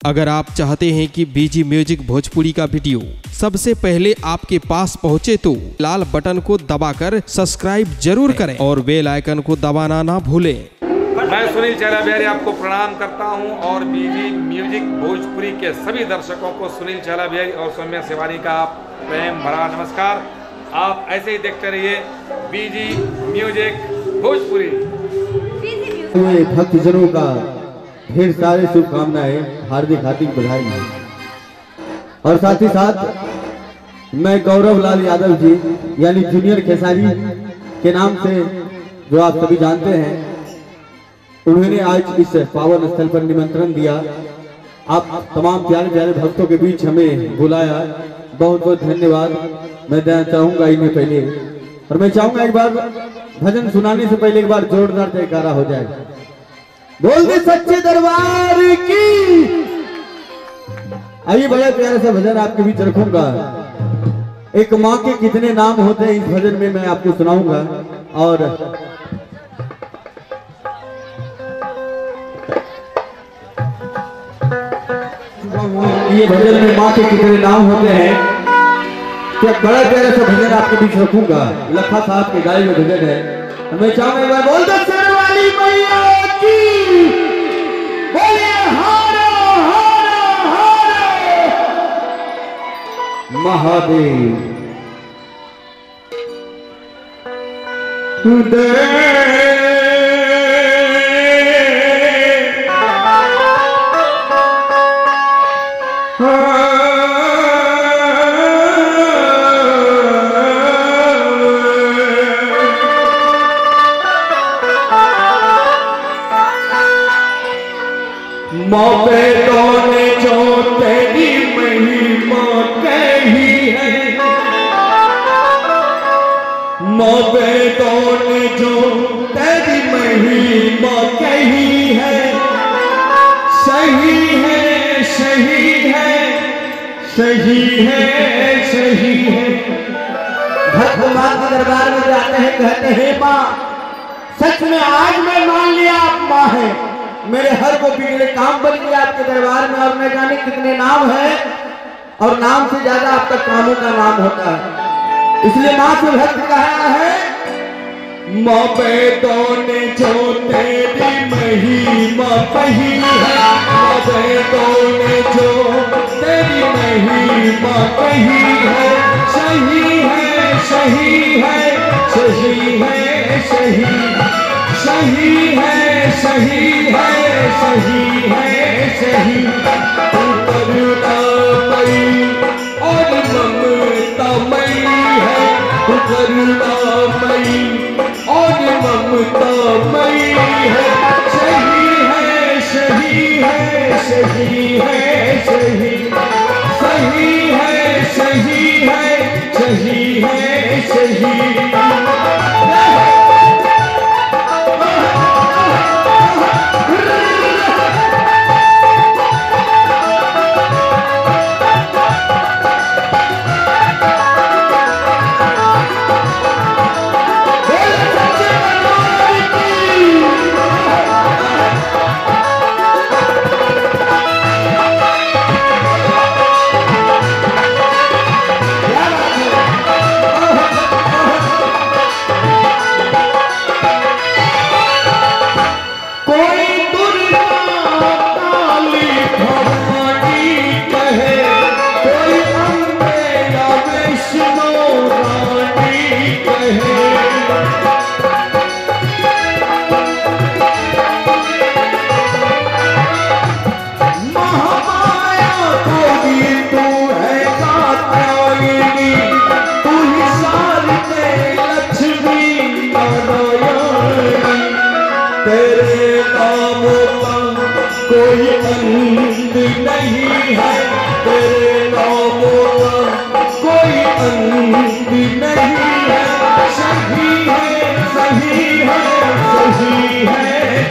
अगर आप चाहते हैं कि बीजी म्यूजिक भोजपुरी का वीडियो सबसे पहले आपके पास पहुंचे तो लाल बटन को दबाकर सब्सक्राइब जरूर करें और बेल आइकन को दबाना ना भूलें। मैं सुनील चेहरा बिहारी आपको प्रणाम करता हूं और बीजी म्यूजिक भोजपुरी के सभी दर्शकों को सुनील चेहरा बिहारी और सौम्या शिवानी का प्रेम भरा नमस्कार। आप ऐसे ही देखते रहिए बीजी म्यूजिक भोजपुरी। भक्तजनों का ढेर सारे शुभकामनाएं, हार्दिक बधाई और साथ ही साथ मैं गौरव लाल यादव जी यानी जूनियर खेसारी के नाम से जो आप सभी जानते हैं, उन्होंने आज इस पावन स्थल पर निमंत्रण दिया। आप तमाम प्यारे प्यारे भक्तों के बीच हमें बुलाया, बहुत बहुत धन्यवाद मैं देना चाहूंगा इन्हें पहले। और मैं चाहूंगा एक बार भजन सुनाने से पहले एक बार जोरदार जयकारा हो जाए। बोल दे सच्चे दरबार की। आइए बड़े प्यारे से भजन आपके बीच रखूंगा। एक माँ के कितने नाम होते हैं इस भजन में मैं आपको सुनाऊंगा। और ये भजन में माँ के कितने नाम होते हैं, क्या बड़ा प्यारा सा भजन आपके बीच रखूंगा। लखा साहब के गाए हुए भजन है। मैं चाहूंगा बोल दे शेरवाली मैया की। बोलिए हारो हारो हारो महादेव। मौके ने जो तेरी महिमा कही है, मौके ने जो तेरी महिमा कही है, सही है सही है सही है सही है। भगवान के दरबार में जाते हैं, कहते हैं माँ सच में आज मैं मान लिया आप माँ है, मेरे हर को बिगड़े काम बन गया आपके दरबार में। और मैं जाने कितने नाम है और नाम से ज्यादा आपका कामों का नाम होता है। इसलिए माँ से भक्त कहा है, माँ बेटों ने जो तेरी महिमा कही है, माँ बेटों ने जो तेरी महिमा कही है, सही है सही है सही है सही सही है सही है सही है सही। करुणामयी और ममतामयी है, करुणामयी और ममतामयी है, सही है सही है सही है सही सही है सही है सही है सही। कोई अंत नहीं है, तेरे नामों का कोई अंत नहीं है, सही है सही है सही है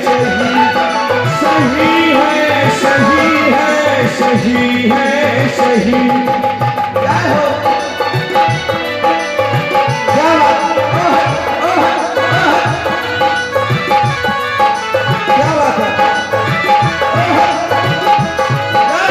सही सही है सही है सही है सही। क्या बात है।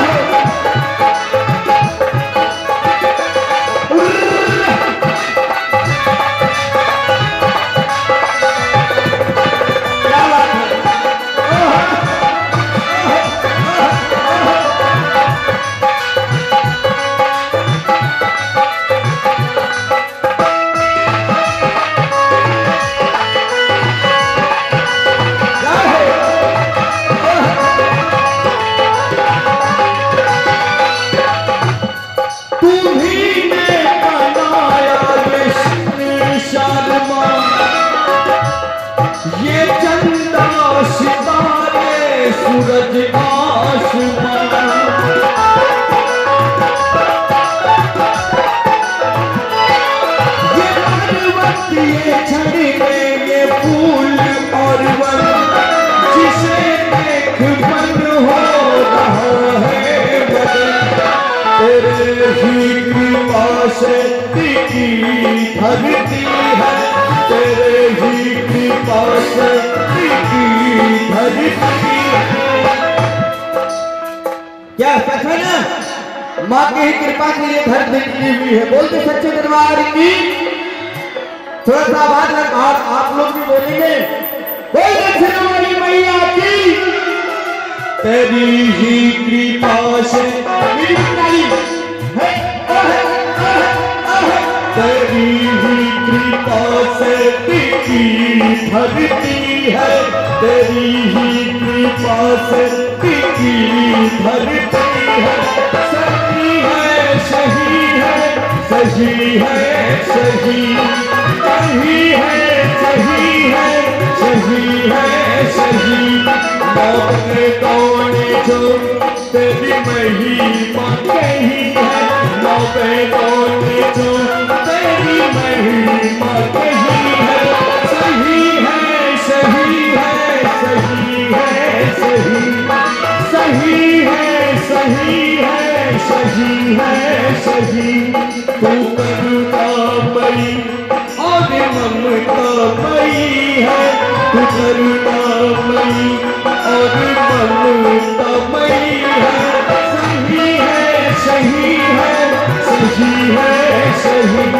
से टिकी धरती है, तेरे ही कृपा से टिकी धरती है। क्या सच है ना? माँ की ही कृपा से ये धरती टिकी हुई है। बोलते सच्चे दरबार की। थोड़ा सा आवाज और आप लोग भी बोलेंगे, बोल दक्षिणा वाली मैया की। तेरी ही कृपा से तेरी ही कृपा से टिकी धरती है, तेरी ही कृपा से टिकी धरती है। सही है सही है सही है सही, सही है सही है सही है सही। मौत ने तोड़े जो तेरी महिमा कही है, मौत ने तोड़े जो तेरी महिमा कही है। सही है सही है सही है सही, सही है सही है सही है सही। तू करुणामयी और ममतामयी है, तू करुणामयी और ममतामयी है। सही है सही है सही है सही।